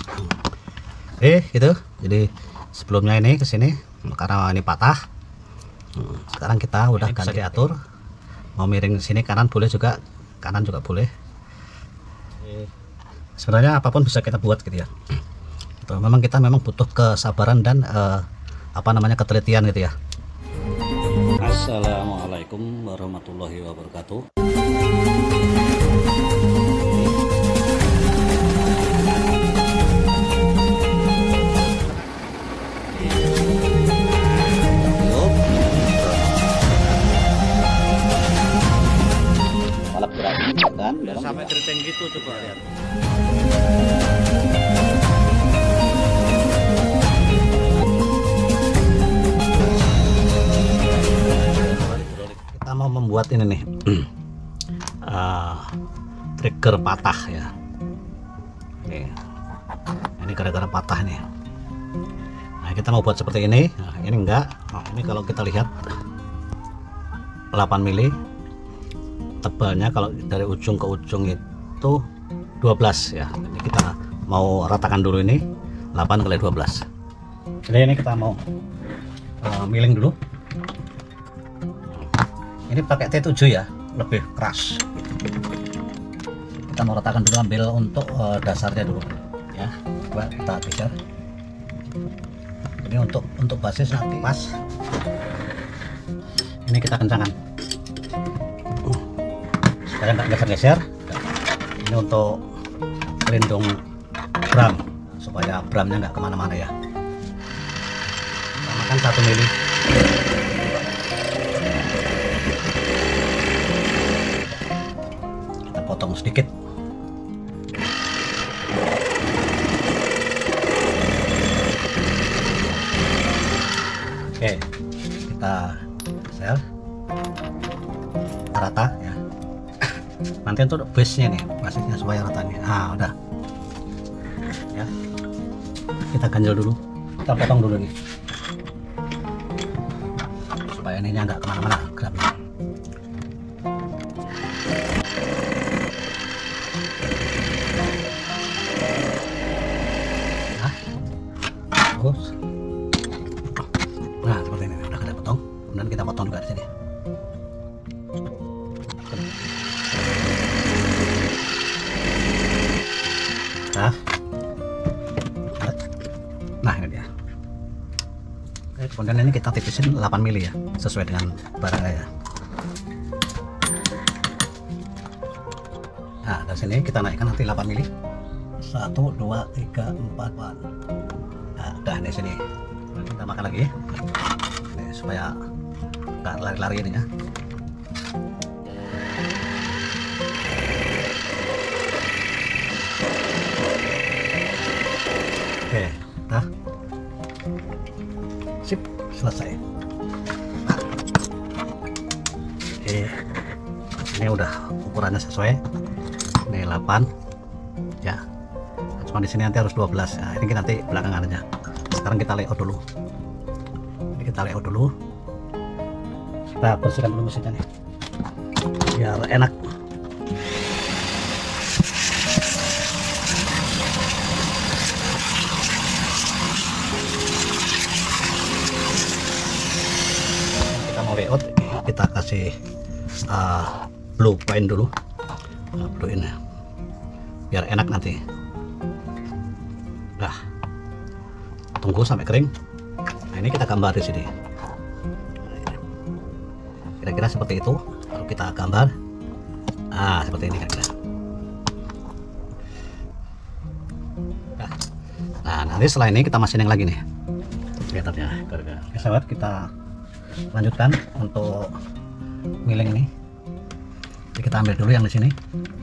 Gitu. Jadi sebelumnya ini ke sini karena ini patah. Sekarang kita udah ganti diatur. Mau miring sini kanan boleh juga, kanan juga boleh. Sebenarnya apapun bisa kita buat gitu ya. Memang kita butuh kesabaran dan ketelitian gitu ya. Assalamualaikum warahmatullahi wabarakatuh. Sampai keriting gitu, coba lihat. Kita mau membuat ini nih trigger patah ya. Ini gara-gara patah nih. Nah, kita mau buat seperti ini. Nah, ini enggak. Nah, ini kalau kita lihat 8 mili tebalnya, kalau dari ujung ke ujung itu 12 ya. Ini kita mau ratakan dulu ini 8 kali 12. Jadi ini kita mau miling dulu. Ini pakai T7 ya, lebih keras. Kita mau ratakan dulu, ambil untuk dasarnya dulu ya. Coba kita geser. Ini untuk basis nanti pas. Ini kita kencangkan supaya nggak geser-geser. Ini untuk pelindung bram, supaya bramnya nggak kemana-mana ya. Makan 1 mili. Kita potong sedikit. Oke, kita geser rata ya. Nanti untuk base nya nih, basisnya supaya ratanya. Nah, udah ya, kita ganjel dulu, kita potong dulu nih supaya ininya nggak kemana-mana gramnya. Nah, bagus. Nah, seperti ini udah kita potong, kemudian kita potong juga di sini. Nah, ini dia. Oke, kemudian ini kita tipisin 8 mili ya, sesuai dengan barangnya ya. Nah, dari sini kita naikkan nanti 8 mili. 1, 2, 3, 4, 5. Nah, udah di sini. Kita makan lagi ini, supaya nggak lari-lari ini ya. Oke, dah. Sip, selesai. Nah, ini udah ukurannya sesuai. Ini 8 ya. Cuma di sini nanti harus 12 ya. Ini nanti belakangan aja. Sekarang kita layout dulu. Ini kita layout dulu. Kita bersihkan dulu mesinnya nih, biar enak. Layout kita kasih blue paint dulu, blue ini biar enak nanti. Nah, tunggu sampai kering. Nah, ini kita gambar di sini. Kira-kira seperti itu. Kalau kita gambar, seperti ini kira-kira. Nah, nanti setelah ini kita masinin lagi nih. Kelihatannya. Oke, sahabat, kita lanjutkan untuk miling ini. Jadi kita ambil dulu yang di sini.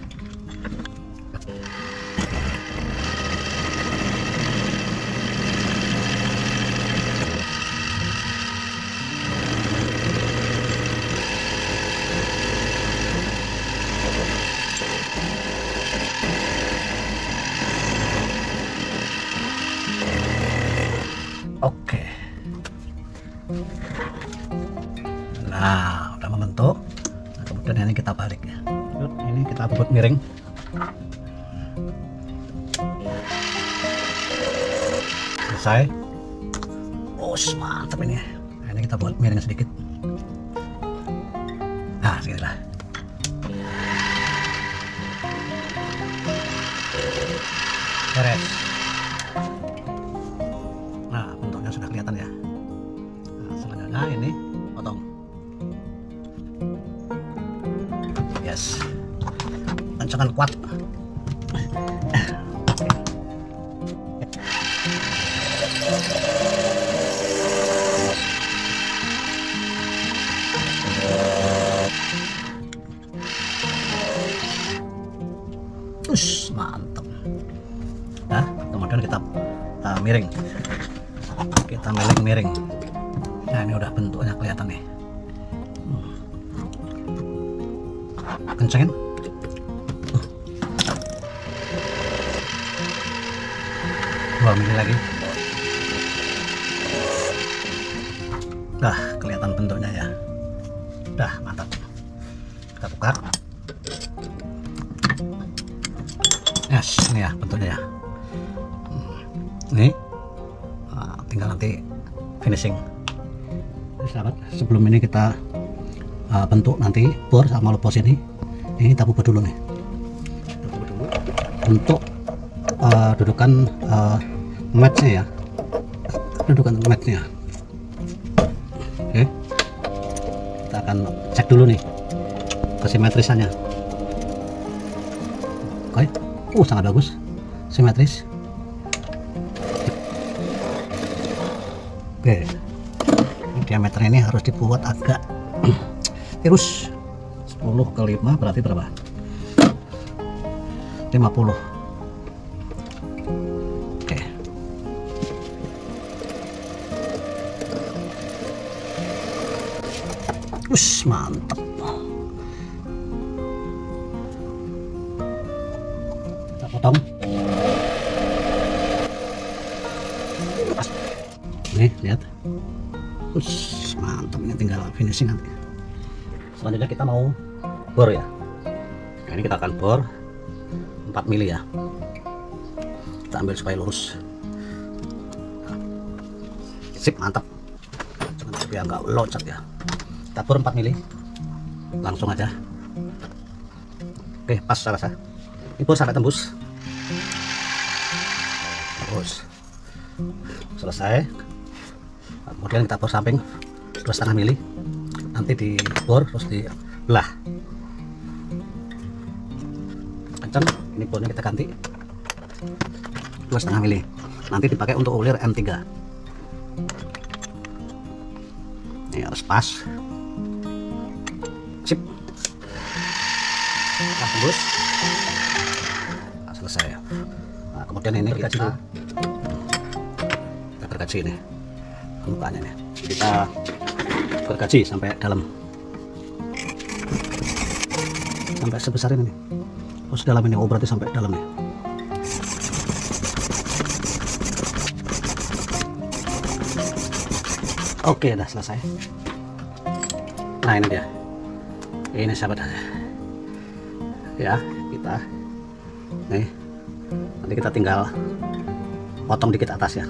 Oke. Nah, udah membentuk. Nah, kemudian ini kita balik ya. Ini kita buat miring. selesai. Oh, mantap ini. Nah, ini kita buat miring sedikit. Nah, seginilah. Beres. Nah, bentuknya sudah kelihatan ya. Nah, selanjutnya ini potong. Yes. Kencangkan kuat. Mantap. Nah, kemudian kita miring. Kita miring. Nah, ini udah bentuknya kelihatan nih. Kencengin. 2 mili lagi. Dah kelihatan bentuknya ya. Dah mantap. Kita buka. Yes, ini ya bentuknya ya. Ini tinggal nanti finishing. Sahabat, sebelum ini kita bentuk nanti bor sama lepos ini kita buat dulu nih. Untuk dudukan matchnya ya, dudukan matchnya. Oke, kita akan cek dulu nih kesimetrisannya. Oke, sangat bagus, simetris. Oke, diameternya ini harus dibuat agak tirus. 10 ke 5 berarti berapa? 50. Oke. Mantap. Kita potong. Nih, lihat. Mantap, ini tinggal finishing nanti. Selanjutnya kita mau bor ya. Nah, ini kita akan bor 4 mili ya. Kita ambil supaya lurus. Sip, mantap. Biar nggak loncat ya. Kita bor 4 mili. Langsung aja. Oke, pas saya. Ini bor sampai tembus. Terus selesai. Kemudian kita bor samping 2,5 mili. Nanti dibor terus dibelah. Kencang, ini bornya kita ganti 2,5 mili. Nanti dipakai untuk ulir M3. Ini harus pas. Sip. Nah, tembus. Nah, selesai ya. Nah, kemudian ini kita gergaji ini pembukanya nih. Kita gergaji sampai dalam, sampai sebesar ini nih. Oh, sedalam ini. Oh, berarti sampai dalam nih. Oke, udah selesai. Nah, ini dia. Ini sahabat ya, kita nih nanti kita tinggal potong dikit atas ya,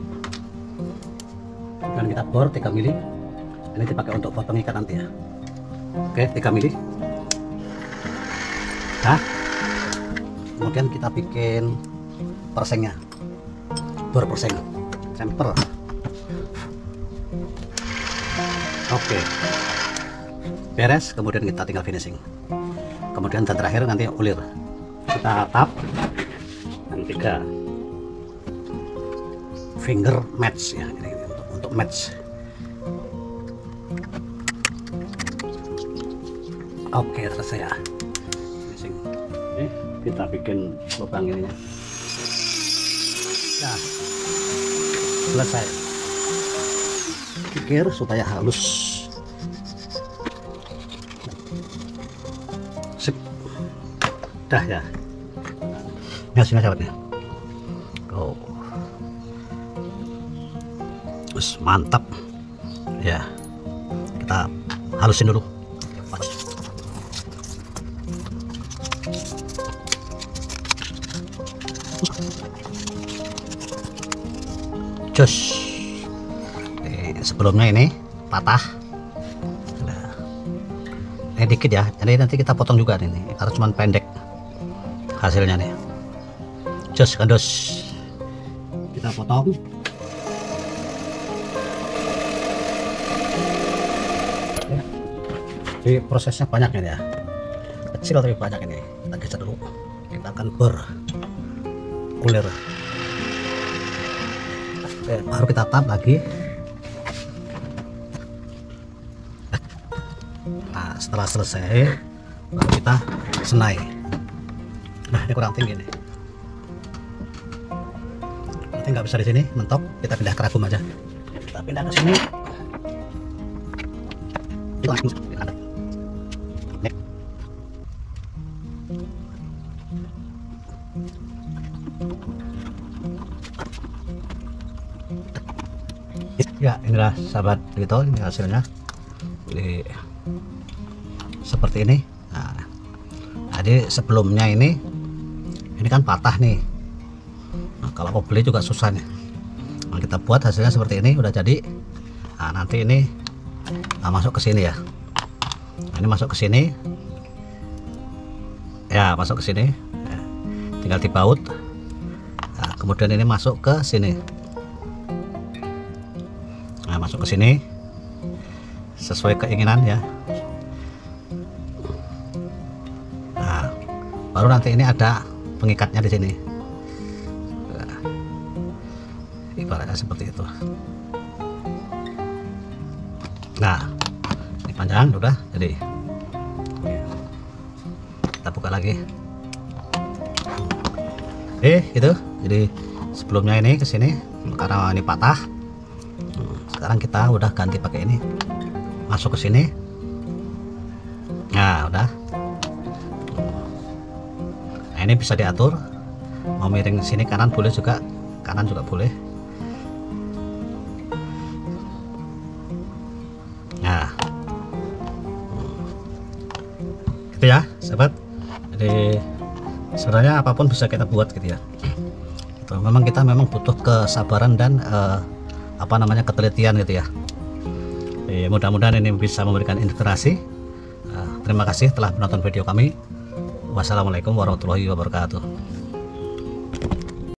dan kita bor 3 mili. Ini dipakai untuk bor pengikat nanti ya. Oke, 3 mili. Nah, kemudian kita bikin persengnya, bor perseng sampel. Oke, beres. Kemudian kita tinggal finishing. Kemudian dan terakhir nanti ulir. Kita tap dan 3 finger match ya, ini untuk match. Oke, selesai ya. Finishing. Ini kita bikin lubang ininya. Nah, selesai. Pikir supaya halus. Sip. Dah ya. Ini hasilnya sahabatnya. Oh. Terus mantap. Ya. Kita halusin dulu. jos. Sebelumnya ini patah. Nah, ini dikit ya, jadi nanti kita potong juga nih karena cuma pendek hasilnya nih. Jos kandos, kita potong. Jadi prosesnya banyak ini ya, kecil tapi banyak ini. Kita geser dulu, kita akan bergulir. Baru kita tap lagi. Nah, setelah selesai baru kita senai. Nah, ini kurang tinggi nih, berarti nggak bisa di sini mentok. Kita pindah ke ragum aja, kita pindah ke sini. Ya, inilah sahabat gitu, ini hasilnya. Seperti ini. Nah, jadi sebelumnya ini kan patah nih. Nah, kalau mau beli juga susah nih. Nah, kita buat hasilnya seperti ini, udah jadi. Nah, nanti ini masuk ke sini ya. Nah, ini masuk ke sini. Ya, masuk ke sini. Ya, tinggal dibaut. Nah, kemudian ini masuk ke sini. Nah, masuk ke sini sesuai keinginan ya. Nah, baru nanti ini ada pengikatnya di sini. Nah, ibaratnya seperti itu. Nah, ini panjang udah jadi. Kita buka lagi. Itu. Jadi sebelumnya ini ke sini karena ini patah. Sekarang kita udah ganti pakai ini, masuk ke sini. Nah, udah. Nah, ini bisa diatur, mau miring sini kanan boleh juga, kanan juga boleh. Nah, gitu ya sahabat. Jadi sebenarnya apapun bisa kita buat gitu ya. Memang kita butuh kesabaran dan ketelitian gitu ya. Mudah-mudahan ini bisa memberikan inspirasi. Terima kasih telah menonton video kami. Wassalamualaikum warahmatullahi wabarakatuh.